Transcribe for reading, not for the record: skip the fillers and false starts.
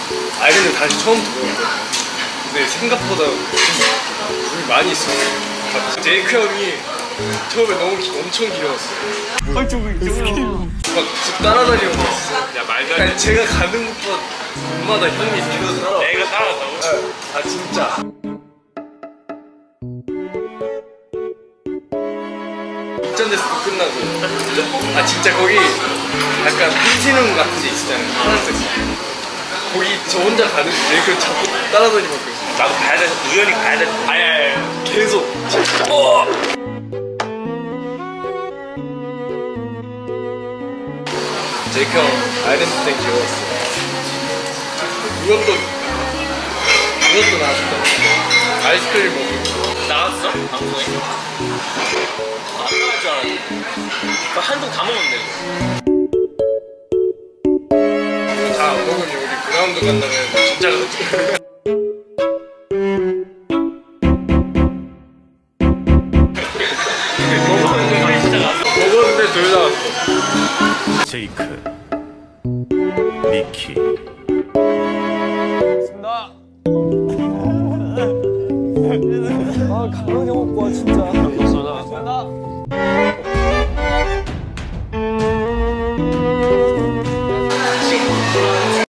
아이랜드 다시 처음 들어갔거든요. 근데 생각보다 물이 많이 있어요. 제이크 형이 처음에 너무 엄청 귀여웠어요. 아 저거 막집 따라다니는 거 있어. 야 말도 안 돼. 제가 가는 곳마다 곳마다 형이 뒤에서 따라. 내가 따라갔다고? 네. 아 진짜. 입전데스도 끝나고. 아 진짜 거기 약간 펜티룸 같은 데 있잖아요. 파란색. 거기 저 혼자 가는 제이크 자꾸 따라다니거든요. 나도 가야 돼. 우연히 가야 돼. 아니 계속. 제이크 형 아이랜드 때 귀여웠어요. 이것도 나왔다. 아이스크림 먹고. 나왔어? 방송에? 안 나갈 줄 알았는데. 그 한통 다 먹었네. 다 안 먹으면 우리 그라운드 간다면 진짜 그렇지. 먹었는데 둘 다 왔어. 제이크, 미키.